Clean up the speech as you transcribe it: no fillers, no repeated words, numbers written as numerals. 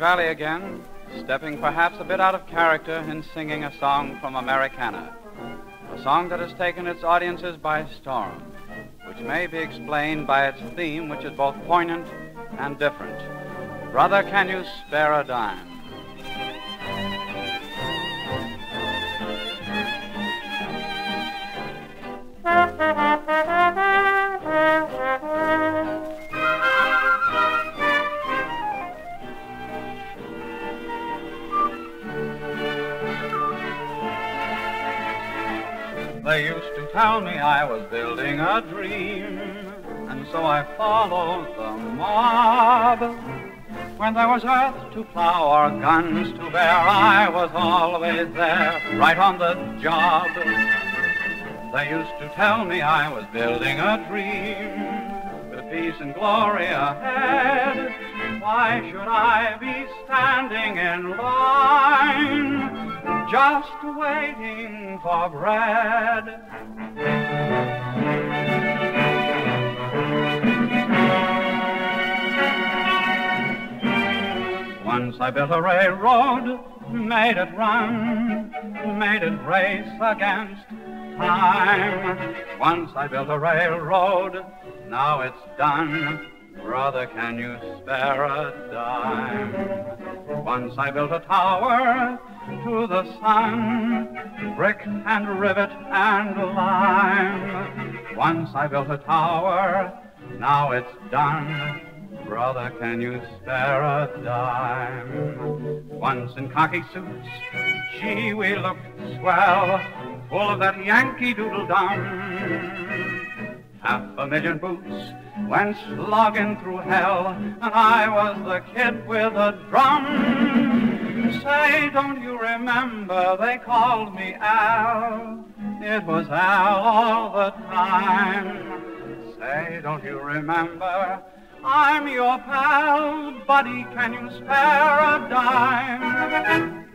Vallée again, stepping perhaps a bit out of character in singing a song from Americana, a song that has taken its audiences by storm, which may be explained by its theme, which is both poignant and different. Brother, can you spare a dime? They used to tell me I was building a dream, and so I followed the mob. When there was earth to plow or guns to bear, I was always there, right on the job. They used to tell me I was building a dream, with peace and glory ahead. Why should I be standing in line, just waiting for bread? Once I built a railroad, made it run, made it race against time. Once I built a railroad, now it's done. Brother, can you spare a dime? Once I built a tower to the sun, brick and rivet and lime. Once I built a tower, now it's done. Brother, can you spare a dime? Once in khaki suits, gee, we looked swell, full of that Yankee doodle-dum. 500,000 boots went slogging through hell, and I was the kid with a drum. Say, don't you remember they called me Al? It was Al all the time. Say, don't you remember I'm your pal? Buddy, can you spare a dime?